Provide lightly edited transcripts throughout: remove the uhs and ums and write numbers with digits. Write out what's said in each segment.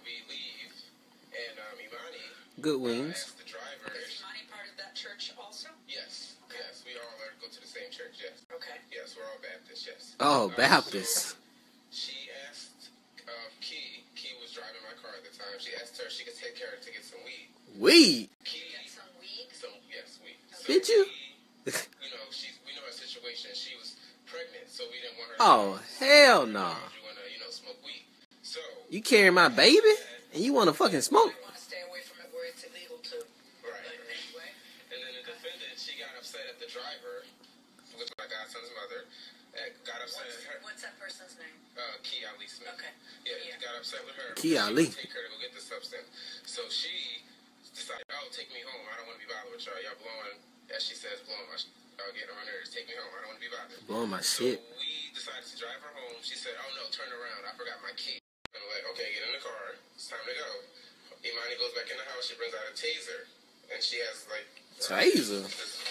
we leave, and Imani. Good wings. Asked the driver. Is Imani part of that church also? Yes. Okay. Yes, we all go to the same church. Yes. Okay. Yes, we're all Baptists. Yes. Oh, Baptist. So she asked Key. Key was driving my car at the time. She asked her if she could take her to get some weed. Weed. Key. Get some weed. Yes, weed. So Did you? You know, we know her situation. She was pregnant, so we didn't want her. Oh, hell no. You want to, smoke weed. So You carrying my baby and you want to fucking smoke? I want to stay away from it where it's illegal too. right. But anyway. And then the defendant, she got upset at the driver, with my godson's mother. Got upset at her. What's that person's name? Key Ali Smith. Okay. Yeah, got upset with her. Key Ali. Take her to go get the substance. So she decided, take me home. I don't want to be bothered with y'all. Y'all blowing, as she says, blowing my getting on my nerves. Take me home. I don't want to be bothered. Blowing my So shit. we decided to drive her home. She said, oh no, turn around. I forgot my key. I'm like, okay, get in the car. It's time to go. Imani goes back in the house. She brings out a taser. And she has like... Taser?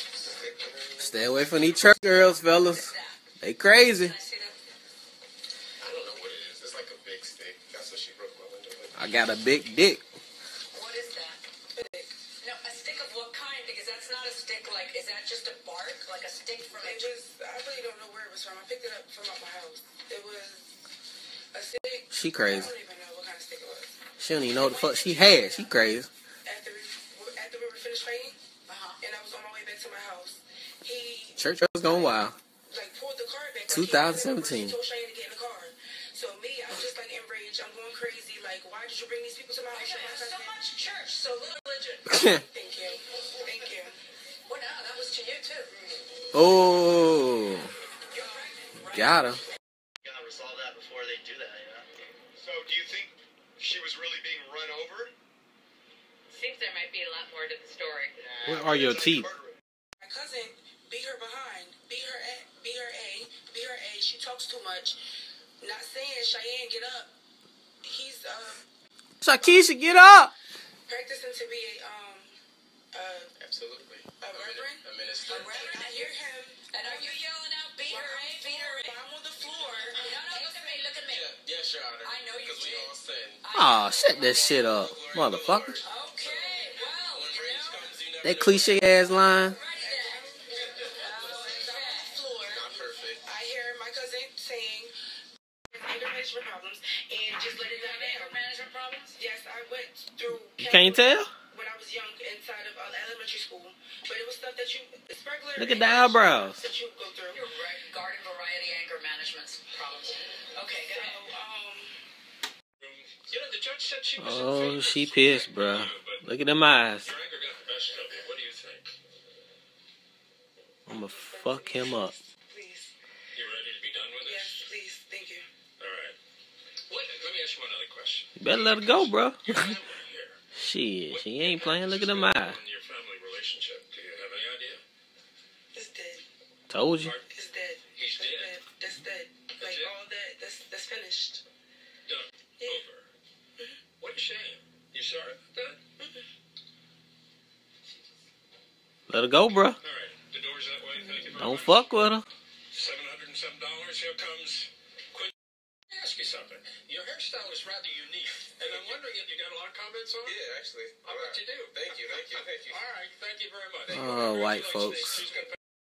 Stay away from these church girls, fellas. They crazy. Can I see that? I don't know what it is. It's like a big stick. That's what she broke my window with. I got a big dick. What is that? No, a stick of what kind? Because that's not a stick. Like, is that just a bark? Like a stick from a... I really don't know where it was from. I picked it up from out my house. It was a stick. She I crazy. don't even know what kind of stick it was. She don't even know what the fuck she had. She crazy. After we were finished fighting, and I was on my way back to my house, he Church girls going wild. pulled the car back. 2017. He told Cheyenne to get in the car. So me, I'm just enraged. I'm going crazy. Like, why did you bring these people to my house? So much church, so little religion. Thank you. Thank you. Well, no, that was to you too. Oh. You're pregnant, right? Got her. Gotta resolve that before they do that, So, do you think she was really being run over? Think there might be a lot more to the story. Where are your teeth? My cousin beat her behind, beat her A. She talks too much. Not saying Cheyenne get up. He's Shakisha, get up! practicing to be Absolutely. a reverend. A minister. A reverend? I hear him. And are you yelling out, beat her A, beat her A? I'm on the floor. No, look at me, look at me. Yes, Your Honor. I know you Because we did. all sin. Aw, shut that shit up, motherfucker. Okay, well, When rage comes, you never That know. cliche ass line. ready then. Floor. Not perfect. I hear my cousin saying anger management problems and just let it die Anger down. management problems? Yes, I went through. You can't tell? When I was young, inside of elementary school, but it was stuff that it's regular. Look at the eyebrows. That you go through. You're right. Garden variety anger management problems. Okay, go ahead. The judge said she was Oh, she pissed, bro. Look at them eyes. Your anger got the best of you. What do you think? I'ma fuck him up. Please. You ready to be done with this? Yes, please. Thank you. All right. Let me ask you one other question. You better let her go, bro. Your family here. Shit, she ain't playing. Look at them eyes. In your family relationship, do you have any idea? It's dead. Told you. It's dead. He's That's dead. dead. That's dead. Like it? all that. That's finished. Done. Yeah. Over. What a shame. You sorry about that? Let her go, bro. All right. The door's that way. Thank you very Don't much. fuck with her. $700 and some. Here comes Quinn. Let me ask you something. Your hairstyle is rather unique, and I'm wondering if you got a lot of comments on it. Yeah, actually. I bet you do. Thank you. All right. Thank you very much. Oh, white folks. Who's gonna